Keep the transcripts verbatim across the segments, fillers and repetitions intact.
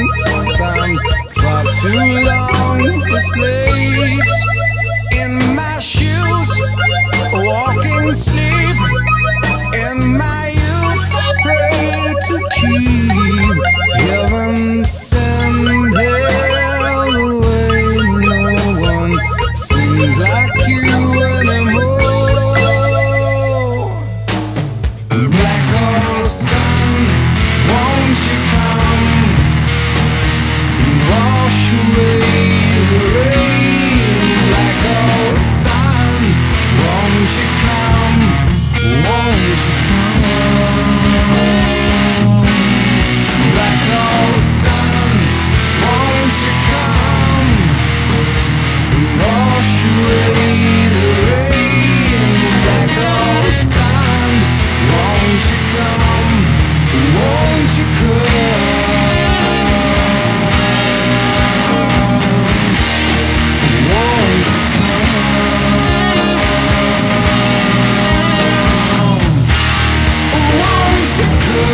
sometimes far too long for snakes in my shoes, walking sleep. In my youth I pray to keep heaven send hell away. No one seems like you anymore. Black hole sun, won't you come wash away the rain? Black hole sun, won't you come, won't you come? Black hole sun, won't you come wash away the rain? Black hole sun, won't you come, won't you come? Won't you come? Won't you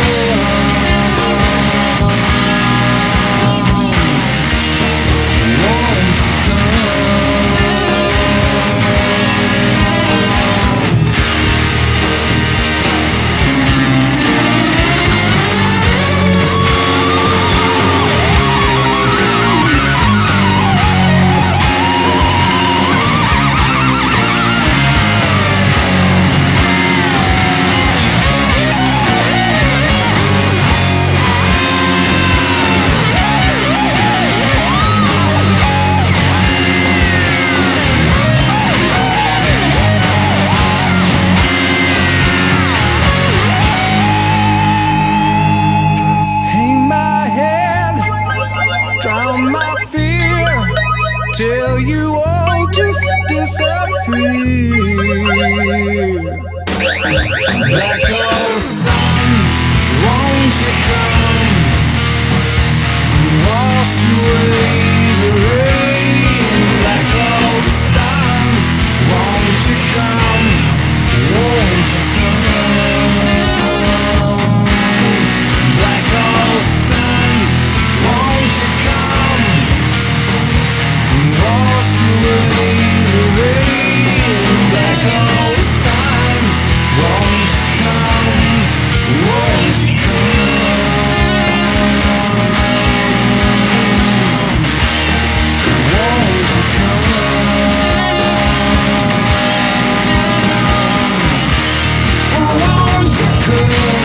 come? Won't you come? Drown my fear till you all just disappear. Black hole sun, won't you come wash away the rain? Black hole sun, won't you come, won't you come? Black hole sun, won't you come wash away the rain? Black hole sun, won't you come, won't you come? Won't you come? Won't you come?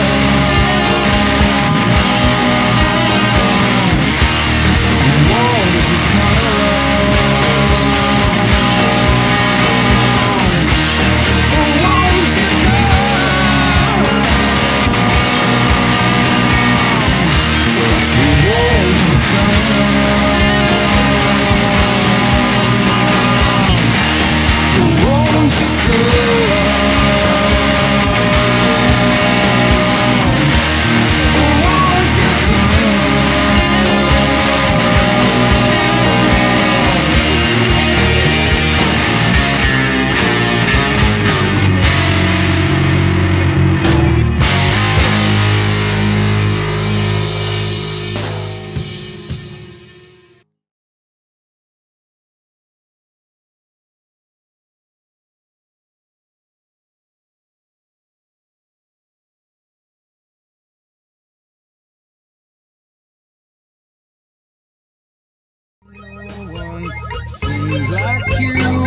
Won't you No one seems like you